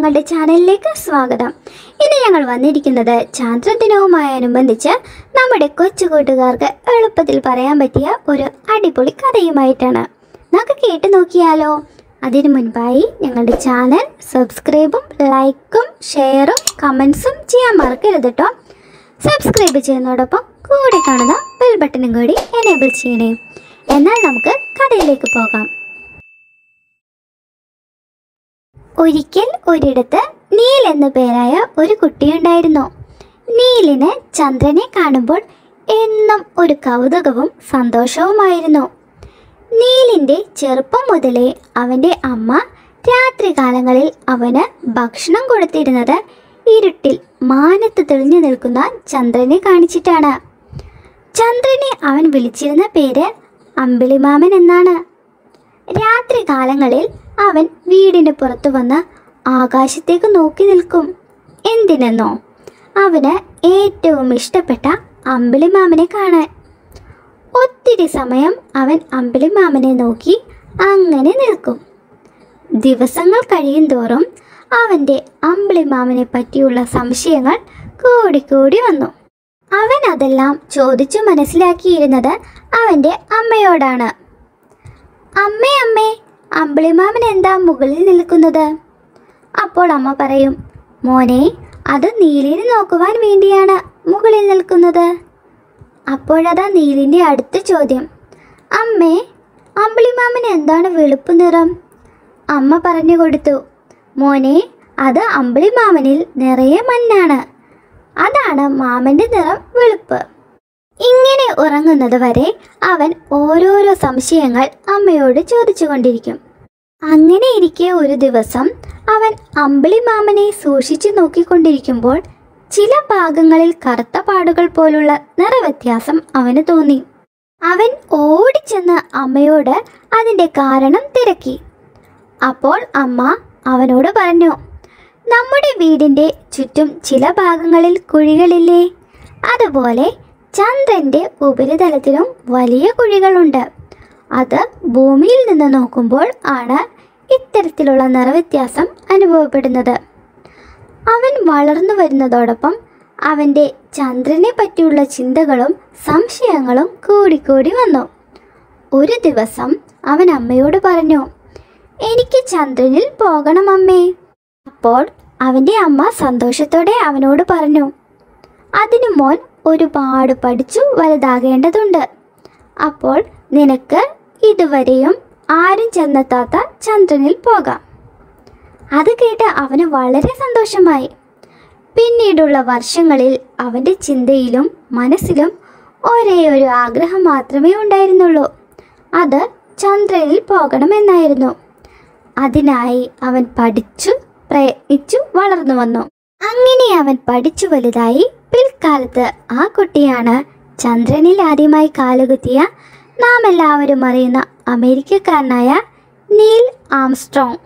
ഞങ്ങളുടെ ചാനലിലേക്ക് സ്വാഗതം. ഇന്ന് ഞങ്ങൾ വന്നിരിക്കുന്നത് ചാന്ദ്രദിനവുമായോടനുബന്ധിച്ച് നമ്മുടെ കൊച്ചു കൂട്ടുകാർക്ക് എളുപ്പത്തിൽ പറയാൻ പറ്റിയ ഒരു അടിപൊളി കഥയുമായിട്ടാണ്. നമുക്ക് കേട്ട് നോക്കിയാലോ? അതിനു മുൻപായി ഞങ്ങളുടെ ചാനൽ സബ്സ്ക്രൈബും ലൈക്കും ഷെയറും കമൻസും ചെയ്യാൻ മറക്കരുത് കേട്ടോ. സബ്സ്ക്രൈബ് ചെയ്യുന്നതോടൊപ്പം കൂടെ കാണുന്ന ബെൽ ബട്ടണും കൂടി എനേബിൾ ചെയ്യണേ. എന്നാൽ നമുക്ക് കഥയിലേക്ക് പോകാം. ഒരിക്കൽ ഒരിടത്ത് നീൽ എന്നു പേരായ ഒരു കുട്ടിയുണ്ടായിരുന്നു. നീലിന് ചന്ദ്രനെ കാണുമ്പോൾ എന്നും ഒരു കൗതുകവും സന്തോഷവുമായിരുന്നു. നീലിൻ്റെ ചെറുപ്പം മുതലേ അവൻ്റെ അമ്മ രാത്രികാലങ്ങളിൽ അവന് ഭക്ഷണം കൊടുത്തിരുന്നത് ഇരുട്ടിൽ മാനത്ത് തെളിഞ്ഞു നിൽക്കുന്ന ചന്ദ്രനെ കാണിച്ചിട്ടാണ്. ചന്ദ്രനെ അവൻ വിളിച്ചിരുന്ന പേര് അമ്പിളിമാമൻ എന്നാണ്. രാത്രികാലങ്ങളിൽ അവൻ വീടിന് പുറത്തു വന്ന് ആകാശത്തേക്ക് നോക്കി നിൽക്കും. എന്തിനെന്നോ? അവന് ഏറ്റവും ഇഷ്ടപ്പെട്ട അമ്പിളിമാമനെ കാണാൻ. ഒത്തിരി സമയം അവൻ അമ്പിളിമാമനെ നോക്കി അങ്ങനെ നിൽക്കും. ദിവസങ്ങൾ കഴിയും തോറും അവൻ്റെ അമ്പിളിമാമനെ പറ്റിയുള്ള സംശയങ്ങൾ കൂടിക്കൂടി വന്നു. അവൻ അതെല്ലാം ചോദിച്ചു മനസ്സിലാക്കിയിരുന്നത് അവൻ്റെ അമ്മയോടാണ്. അമ്മേ അമ്മേ, അമ്പിളിമാമൻ എന്താ മുകളിൽ നിൽക്കുന്നത്? അപ്പോൾ അമ്മ പറയും, മോനെ, അത് നീലിനെ നോക്കുവാൻ വേണ്ടിയാണ് മുകളിൽ നിൽക്കുന്നത്. അപ്പോഴതാ നീലിൻ്റെ അടുത്ത ചോദ്യം, അമ്മേ, അമ്പിളിമാമൻ എന്താണ് വെളുപ്പ് നിറം? അമ്മ പറഞ്ഞു കൊടുത്തു, മോനെ, അത് അമ്പിളിമാമനിൽ നിറയെ മഞ്ഞാണ്. അതാണ് മാമൻ്റെ നിറം വെളുപ്പ്. ഇങ്ങനെ ഉറങ്ങുന്നത് വരെ അവൻ ഓരോരോ സംശയങ്ങൾ അമ്മയോട് ചോദിച്ചു കൊണ്ടിരിക്കും. അങ്ങനെ ഇരിക്കെ ഒരു ദിവസം അവൻ അമ്പിളിമാമനെ സൂക്ഷിച്ചു നോക്കിക്കൊണ്ടിരിക്കുമ്പോൾ ചില ഭാഗങ്ങളിൽ കറുത്ത പാടുകൾ പോലുള്ള നിറവ്യത്യാസം അവന് തോന്നി. അവൻ ഓടിച്ചെന്ന് അമ്മയോട് അതിൻ്റെ കാരണം തിരക്കി. അപ്പോൾ അമ്മ അവനോട് പറഞ്ഞു, നമ്മുടെ വീടിൻ്റെ ചുറ്റും ചില ഭാഗങ്ങളിൽ കുഴികളില്ലേ? അതുപോലെ ചന്ദ്രൻ്റെ ഉപരിതലത്തിലും വലിയ കുഴികളുണ്ട്. അത് ഭൂമിയിൽ നിന്ന് നോക്കുമ്പോൾ ആണ് ഇത്തരത്തിലുള്ള നിറവ്യത്യാസം അനുഭവപ്പെടുന്നത്. അവൻ വളർന്നു വരുന്നതോടൊപ്പം അവൻ്റെ ചന്ദ്രനെ പറ്റിയുള്ള ചിന്തകളും സംശയങ്ങളും കൂടിക്കൂടി വന്നു. ഒരു ദിവസം അവൻ അമ്മയോട് പറഞ്ഞു, എനിക്ക് ചന്ദ്രനിൽ പോകണം അമ്മേ. അപ്പോൾ അവൻ്റെ അമ്മ സന്തോഷത്തോടെ അവനോട് പറഞ്ഞു, അതിനു മോൻ ഒരുപാട് പഠിച്ചു വലുതാകേണ്ടതുണ്ട്. അപ്പോൾ നിനക്ക് ഇതുവരെയും ആരും ചെന്നെത്താത്ത ചന്ദ്രനിൽ പോകാം. അത് കേട്ട് അവന് വളരെ സന്തോഷമായി. പിന്നീടുള്ള വർഷങ്ങളിൽ അവൻ്റെ ചിന്തയിലും മനസ്സിലും ഒരേ ഒരു ആഗ്രഹം മാത്രമേ ഉണ്ടായിരുന്നുള്ളൂ. അത് ചന്ദ്രനിൽ പോകണമെന്നായിരുന്നു. അതിനായി അവൻ പഠിച്ചു പ്രയത്നിച്ചു വളർന്നു വന്നു. അങ്ങനെ അവൻ പഠിച്ചു വലുതായി. പിൽക്കാലത്ത് ആ കുട്ടിയാണ് ചന്ദ്രനിൽ ആദ്യമായി കാലുകുത്തിയ നാം എല്ലാവരും അറിയുന്ന അമേരിക്കക്കാരനായ നീൽ ആംസ്ട്രോങ്.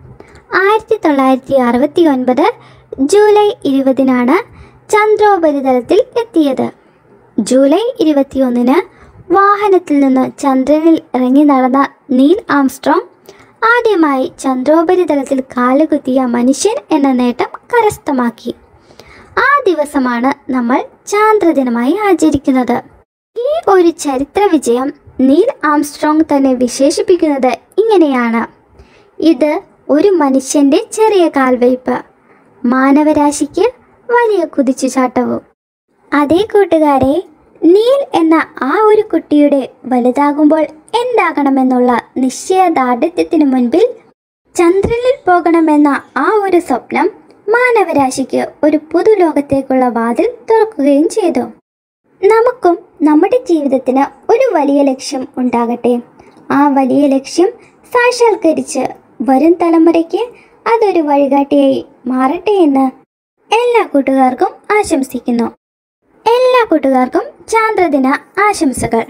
1969 ജൂലൈ 20 ചന്ദ്രോപരിതലത്തിൽ എത്തിയത്. ജൂലൈ 21 വാഹനത്തിൽ നിന്ന് ചന്ദ്രനിൽ ഇറങ്ങി നടന്ന നീൽ ആംസ്ട്രോങ് ആദ്യമായി ചന്ദ്രോപരിതലത്തിൽ കാലുകുത്തിയ മനുഷ്യൻ എന്ന നേട്ടം കരസ്ഥമാക്കി. ആ ദിവസമാണ് നമ്മൾ ചാന്ദ്രദിനമായി ആചരിക്കുന്നത്. ഈ ഒരു ചരിത്ര വിജയം നീൽ ആംസ്ട്രോങ് തന്നെ വിശേഷിപ്പിക്കുന്നത് ഇങ്ങനെയാണ്: ഇത് ഒരു മനുഷ്യൻ്റെ ചെറിയ കാൽവയ്പ്, മാനവരാശിക്ക് വലിയ കുതിച്ചുചാട്ടവും. അതേ കൂട്ടുകാരെ, നീൽ എന്ന ആ ഒരു കുട്ടിയുടെ വലുതാകുമ്പോൾ എന്താകണമെന്നുള്ള നിശ്ചയദാർഢ്യത്തിന് മുൻപിൽ ചന്ദ്രനിൽ പോകണമെന്ന ആ ഒരു സ്വപ്നം മാനവരാശിക്ക് ഒരു പുതുലോകത്തേക്കുള്ള വാതിൽ തുറക്കുകയും ചെയ്തു. നമുക്കും നമ്മുടെ ജീവിതത്തിന് ഒരു വലിയ ലക്ഷ്യം ഉണ്ടാകട്ടെ. ആ വലിയ ലക്ഷ്യം സാക്ഷാത്കരിച്ച് വരും തലമുറയ്ക്ക് അതൊരു വഴികാട്ടിയായി മാറട്ടെ എന്ന് എല്ലാ കൂട്ടുകാർക്കും ആശംസിക്കുന്നു. എല്ലാ കൂട്ടുകാർക്കും ചാന്ദ്രദിന ആശംസകൾ.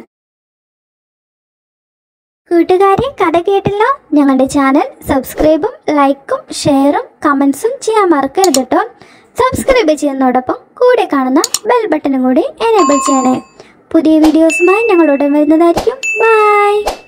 കൂട്ടുകാരെ, കഥ കേട്ടല്ലോ? ഞങ്ങളുടെ ചാനൽ സബ്സ്ക്രൈബും ലൈക്കും ഷെയറും കമൻസും ചെയ്യാൻ മറക്കരുത് കേട്ടോ. സബ്സ്ക്രൈബ് ചെയ്യുന്നതോടൊപ്പം കൂടെ കാണുന്ന ബെൽ ബട്ടണും കൂടി എനേബിൾ ചെയ്യണേ. പുതിയ വീഡിയോസുമായി ഞങ്ങൾ ഉടൻ വരുന്നതായിരിക്കും. ബൈ.